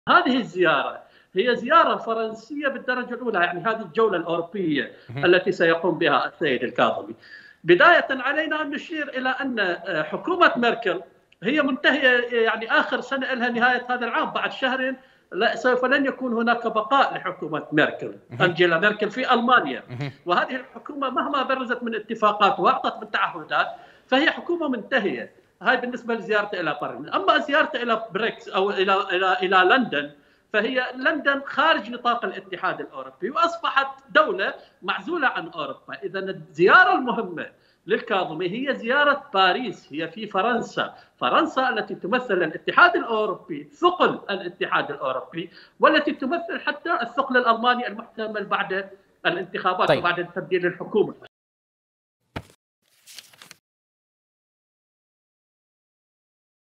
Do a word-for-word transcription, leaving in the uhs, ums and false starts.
هذه الزيارة هي زيارة فرنسية بالدرجة الأولى، يعني هذه الجولة الأوروبية اهم. التي سيقوم بها السيد الكاظمي. بداية علينا أن نشير إلى أن حكومة ميركل هي منتهية، يعني آخر سنة لها نهاية هذا العام، بعد شهرين لا سوف لن يكون هناك بقاء لحكومة ميركل، اهم. أنجيلا ميركل في ألمانيا. اهم. وهذه الحكومة مهما برزت من اتفاقات وأعطت من تعهدات فهي حكومة منتهية. هاي بالنسبة لزيارته إلى برلين. أما زيارته إلى بريكس أو إلى إلى إلى لندن، فهي لندن خارج نطاق الاتحاد الأوروبي وأصبحت دولة معزولة عن أوروبا. إذا الزيارة المهمة للكاظمي هي زيارة باريس، هي في فرنسا، فرنسا التي تمثل الاتحاد الأوروبي، ثقل الاتحاد الأوروبي، والتي تمثل حتى الثقل الألماني المحتمل بعد الانتخابات طيب. وبعد تبديل الحكومة.